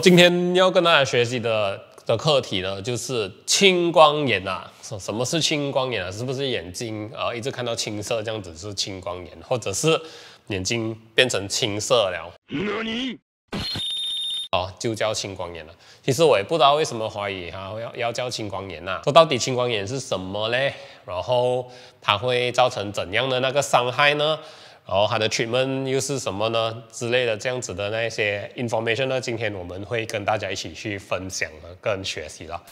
今天要跟大家学习的课题呢，就是青光眼啊。什么是青光眼啊？是不是眼睛一直看到青色这样子是青光眼，或者是眼睛变成青色了？就叫青光眼了。其实我也不知道为什么怀疑要叫青光眼啊。说到底青光眼是什么嘞？然后它会造成怎样的那个伤害呢？然后它的 treatment 又是什么呢？之类的这样子的那些 information 呢，今天我们会跟大家一起去分享跟学习了。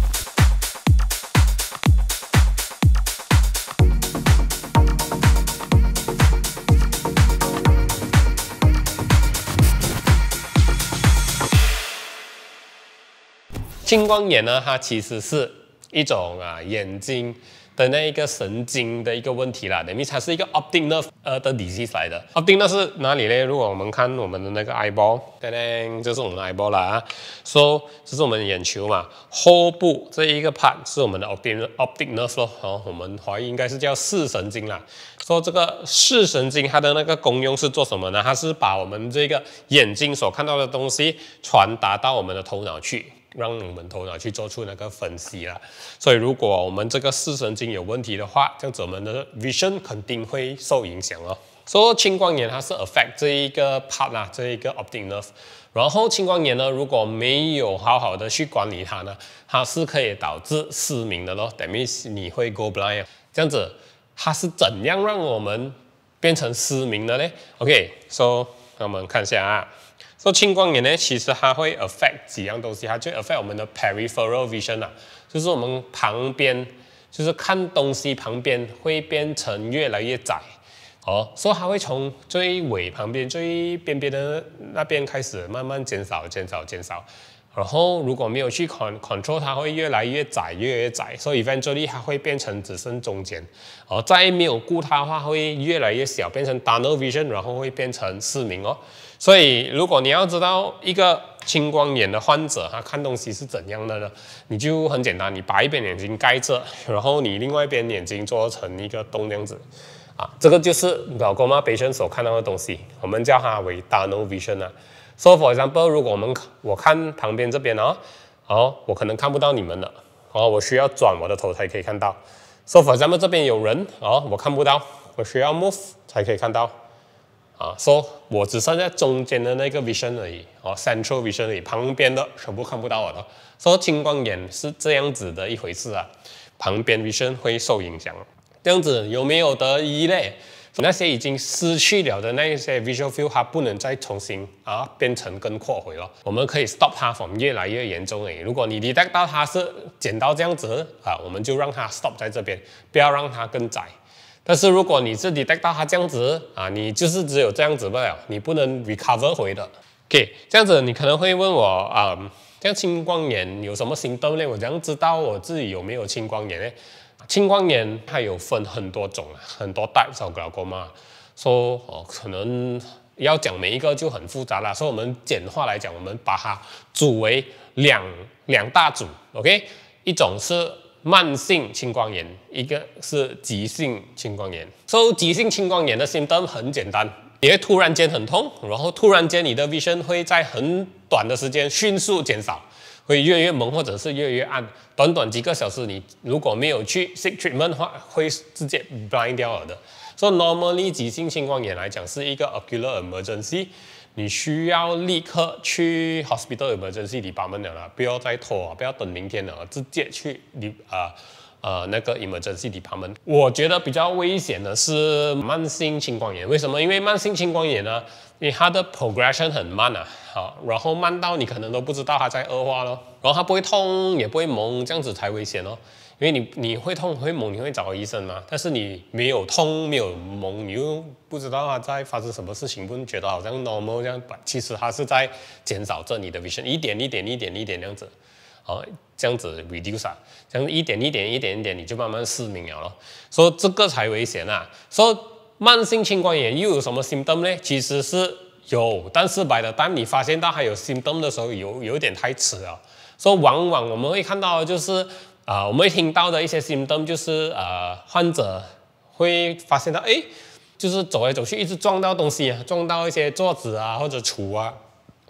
青光眼呢，它其实是一种眼睛的那一个神经的一个问题啦，等于它是一个 optic nerve 的 disease 来的。optic nerve 是哪里呢？如果我们看我们的那个 eyeball， 这是我们的 eyeball 啦，so 这是我们的眼球嘛，后部这一个 part 是我们的 optic nerve 咯，我们怀疑应该是叫视神经啦。说这个视神经它的那个功用是做什么呢？它是把我们这个眼睛所看到的东西传达到我们的头脑去。让我们头脑去做出那个分析啦，所以如果我们这个视神经有问题的话，这样子我们的 vision 肯定会受影响哦。所以青光眼它是 affect 这一个 part 啦，这一个 optic nerve。然后青光眼呢，如果没有好好的去管理它呢，它是可以导致失明的咯，等于你会 go blind。这样子，它是怎样让我们变成失明的呢 ？OK，so 让我们看一下啊。说青光眼呢，其实它会 affect 几样东西，它就 affect 我们的 peripheral vision 啊，就是我们旁边，就是看东西旁边会变成越来越窄，所以它会从最尾旁边、最边边的那边开始慢慢减少，然后如果没有去 control， 它会越来越窄，所以 eventually 它会变成只剩中间，再没有顾它的话，会越来越小，变成 tunnel vision， 然后会变成失明哦。所以，如果你要知道一个青光眼的患者他看东西是怎样的呢？你就很简单，你把一边眼睛盖着，然后你另外一边眼睛做成一个洞这样子，这个就是 glaucoma patient 所看到的东西，我们叫它为 tunnel vision 啊。So for example， 如果我看旁边这边我可能看不到你们了，我需要转我的头才可以看到。So for example， 这边有人我看不到，我需要 move 才可以看到。so 我只剩下中间的那个 vision 而已，central vision 而已，旁边的全部看不到我的。所以青光眼是这样子的一回事啊，旁边 vision 会受影响。这样子有没有得医嘞？那些已经失去了的那些 visual field， 它不能再重新变成更扩回了。我们可以 stop 它 from 越来越严重而已。如果你 detect 到它是减到这样子我们就让它 stop 在这边，不要让它更窄。但是如果你是 detect 到它这样子你就是只有这样子不了，你不能 recover 回的。OK， 这样子你可能会问我这样青光眼有什么 symptom 呢？我怎样知道我自己有没有青光眼呢？青光眼它有分很多种很多 types of glaucoma， 说可能要讲每一个就很复杂了，所以我们简化来讲，我们把它组为两大组 ，OK， 一种是慢性青光眼，一个是急性青光眼。所以急性青光眼的 symptom 很简单，你会突然间很痛，然后突然间你的 vision 会在很短的时间迅速减少，会越来越蒙或者是越来越暗，短几个小时，你如果没有去 seek treatment 的话，会直接 blind 掉了的。所以 normally 急性青光眼来讲是一个 ocular emergency， 你需要立刻去 hospital emergency department 了，不要再拖，不要等明天了，直接去那个 emergency department。我觉得比较危险的是慢性青光眼，为什么？因为慢性青光眼呢，因为它的 progression 很慢然后慢到你可能都不知道它在恶化咯，然后它不会痛也不会蒙，这样子才危险哦。因为你会痛会蒙，你会找医生嘛，但是你没有痛没有蒙，你又不知道它在发生什么事情，不觉得好像 normal 这样，其实它是在减少着你的 vision， 一点这样子。这样子 reduce 这样一点，你就慢慢失明了咯。所以这个才危险所以慢性青光眼又有什么 symptom 呢？其实是有，但是 by the time 你发现到还有 symptom 的时候，有点太迟了。所以往往我们会看到的就是我们会听到的一些 symptom 就是患者会发现到就是走来走去一直撞到东西撞到一些桌子或者橱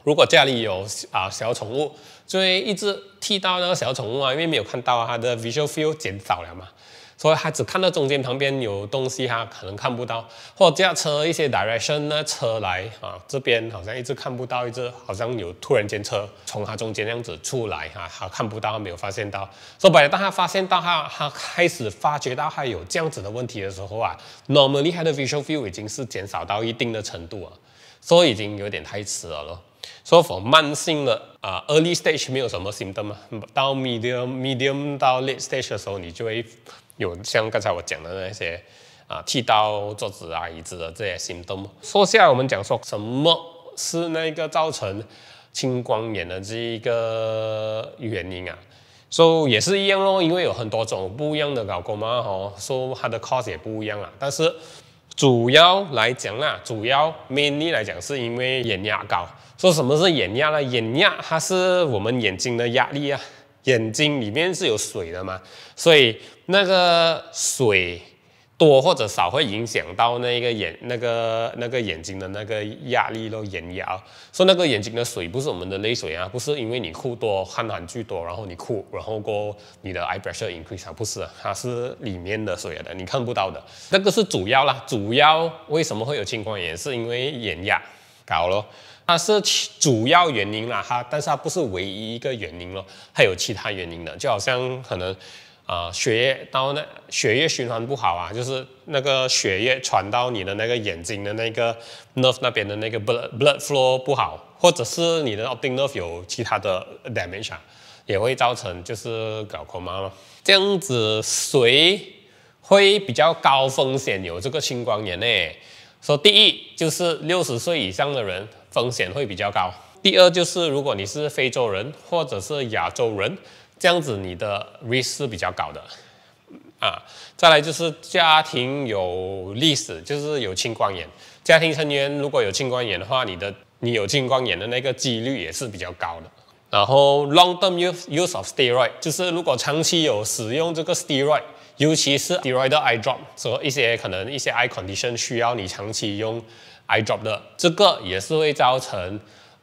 如果家里有小宠物，就会一直踢到那个小宠物啊，因为没有看到它的 visual field 减少了嘛，所以它只看到中间旁边有东西，它可能看不到，或者驾车一些 direction 呢车来这边好像一直看不到，一直好像有突然间车从它中间这样子出来它看不到，它没有发现到，所以当它发现到它开始发觉到它有这样子的问题的时候normally 它的 visual field 已经是减少到一定的程度了，所以已经有点太迟了咯。所以 for 慢性的early stage 没有什么 symptom 到 medium 到 late stage 的时候，你就会有像刚才我讲的那些踢到桌子椅子的这些 symptom。说下来我们讲说什么是那个造成青光眼的这一个原因所以也是一样咯，因为有很多种不一样的glaucoma所以它的 cause 也不一样但是主要来讲主要 mainly 来讲是因为眼压高。说什么是眼压呢？眼压它是我们眼睛的压力眼睛里面是有水的嘛，所以那个水多或者少会影响到那个眼睛的那个压力咯，眼压。所以那个眼睛的水不是我们的泪水不是因为你哭多汗巨多，然后你哭，然后过你的 eye pressure increase不是，它是里面的水的，你看不到的。那个是主要啦，主要为什么会有青光眼，是因为眼压高咯。它是主要原因但是它不是唯一一个原因咯，还有其他原因的，就好像可能血液循环不好就是那个血液传到你的那个眼睛的那个 nerve 那边的那个 blood flow 不好，或者是你的 optic nerve 有其他的 damage 也会造成就是 glaucoma 咯。这样子谁会比较高风险有这个青光眼呢？所以第一就是60岁以上的人风险会比较高，第二就是如果你是非洲人或者是亚洲人，这样子你的 risk 是比较高的再来就是家庭有历史，就是有青光眼，家庭成员如果有青光眼的话，你有青光眼的那个几率也是比较高的。然后 long term use of steroid 就是如果长期有使用这个 steroid，尤其是 steroid eye drop， 所以可能一些 eye condition 需要你长期用 eye drop 的，这个也是会造成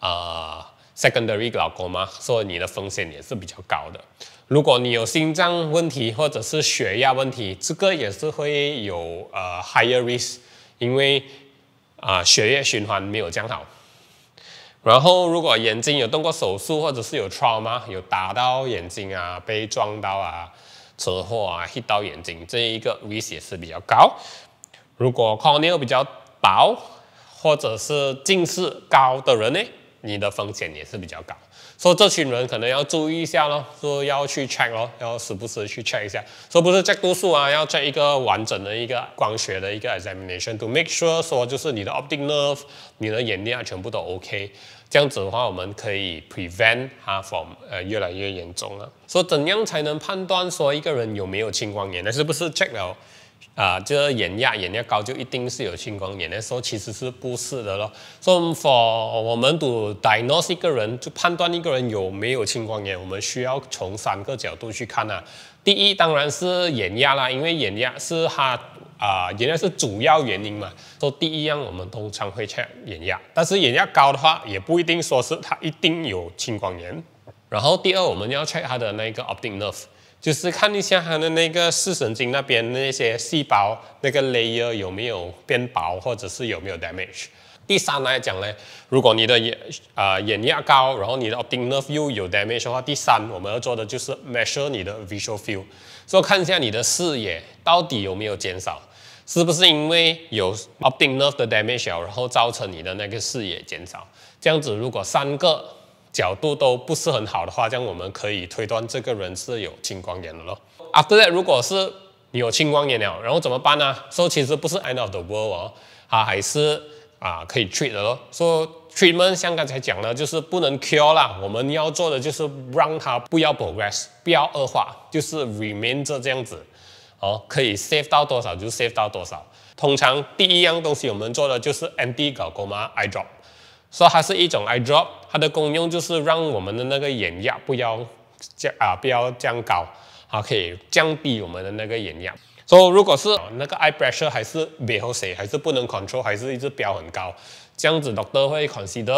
secondary glaucoma， 所以你的风险也是比较高的。如果你有心脏问题或者是血压问题，这个也是会有higher risk， 因为血液循环没有这样好。然后如果眼睛有动过手术或者是有 trauma， 有打到眼睛被撞到车祸hit 到眼睛，这一个 risk 也是比较高。如果 cornea 比较薄或者是近视高的人呢，你的风险也是比较高。所以这群人可能要注意一下咯，说要去 check 咯，要时不时去 check 一下。说不是 check 度数要 check 一个完整的一个光学的一个 examination， to make sure 说就是你的 optic nerve， 你的眼压全部都 OK。这样子的话，我们可以 prevent 它 from 越来越严重了。说怎样才能判断说一个人有没有青光眼呢？是不是 check 了这眼压高就一定是有青光眼的时候，其实是不是的咯。所以 for 我们 to diagnose 一个人，就判断一个人有没有青光眼，我们需要从3个角度去看第一当然是眼压啦，因为眼压是眼压是主要原因嘛。所以第一样我们通常会 check 眼压，但是眼压高的话也不一定说是他一定有青光眼。然后第二我们要 check 他的那个 optic nerve， 就是看一下他的那个视神经那边那些细胞那个 layer 有没有变薄，或者是有没有 damage。第三来讲呢，如果你的眼压高，然后你的 optic nerve 又有 damage 的话，第三我们要做的就是 measure 你的 visual field， 所以看一下你的视野到底有没有减少，是不是因为有 optic nerve 的 damage 然后造成你的那个视野减少。这样子如果3个角度都不是很好的话，这样我们可以推断这个人是有青光眼的咯。After that， 如果是你有青光眼了，然后怎么办呢？所以其实不是 end of the world它还是可以 treat 的咯。所以 treatment 像刚才讲的，就是不能 cure 啦，我们要做的就是让它不要 progress， 不要恶化，就是 remain 着这样子可以 save 到多少就 save 到多少。通常第一样东西我们做的就是 anti-glaucoma eye drop， 所以它是一种 eye drop， 它的功用就是让我们的那个眼压不要降高，可以降低我们的那个眼压。所以如果是那个 eye pressure 还是不能 control， 还是一直飙很高，这样子 doctor 会 consider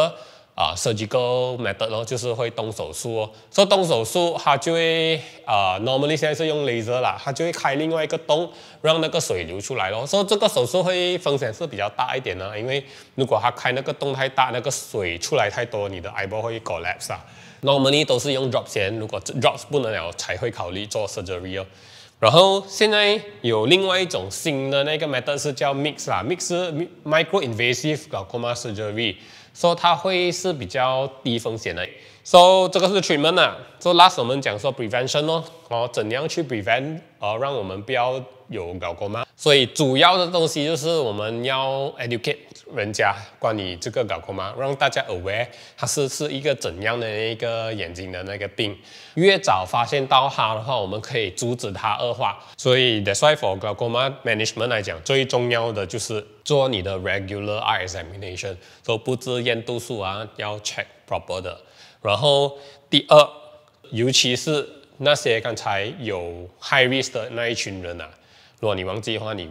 surgical method 咯，就是会动手术哦。所以动手术它就会normally 现在是用 laser 啦，它就会开另外一个洞，让那个水流出来咯。所以这个手术会风险是比较大一点的，因为如果它开那个洞太大，那个水出来太多，你的 eyeball 会 collapse 啊。normally 都是用 drop 先，如果 drops 不能了，才会考虑做 surgery 哦。然后现在有另外一种新的那个 method 是叫 mix 啦 ，mix 是 micro-invasive glaucoma surgery， 所以它会是比较低风险的。So 这个是 treatment 啊。So last 我们讲说 prevention 哦，怎样去 prevent 让我们不要有 glaucoma。所以主要的东西就是我们要 educate 人家关于这个 glaucoma， 让大家 aware 它是一个怎样的一个眼睛的那个病。越早发现到它的话，我们可以阻止它恶化。所以 that's why for glaucoma management 来讲，最重要的就是做你的 regular eye examination， so 布置验度数啊要 check proper 的。然后第二，尤其是那些刚才有 high risk 的那一群人啊，如果你忘记的话，你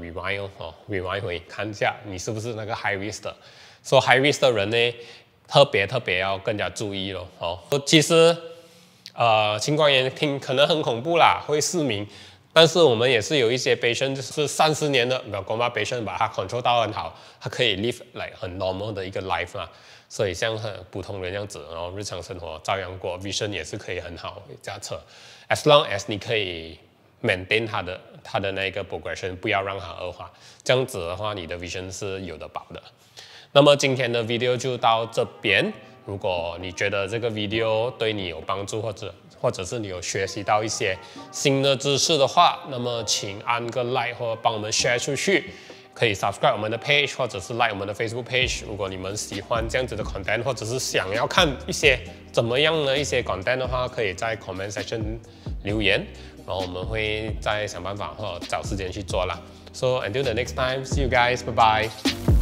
rewind 回看一下，你是不是那个 high risk 的。所以 high risk 的人呢，特别要更加注意咯。其实青光眼可能很恐怖啦，会失明。但是我们也是有一些 patient 就是30年的 glaucoma patient， 把它 control 到很好，他可以 live like 很 normal 的一个 life 啦。所以像很普通人这样子，然后日常生活照样过 ，vision 也是可以很好驾车 ，as long as 你可以 maintain 它的那个 progression， 不要让它恶化，这样子的话，你的 vision 是有的保的。那么今天的 video 就到这边。如果你觉得这个 video 对你有帮助，或者是你有学习到一些新的知识的话，那么请按个 like 或者帮我们 share 出去。可以 subscribe 我们的 page， 或者是 like 我们的 Facebook page。如果你们喜欢这样子的 content， 或者是想要看一些怎么样的一些 content 的话，可以在 comment section 留言，然后我们会再想办法或者找时间去做啦。So until the next time, see you guys, bye bye.